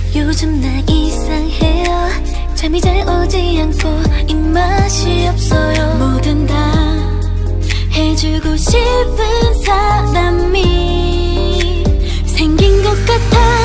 요즘 나 이상해요. 잠이 잘 오지 않고 입맛이 없어요. 뭐든 다 해주고 싶은 사람이 생긴 것 같아.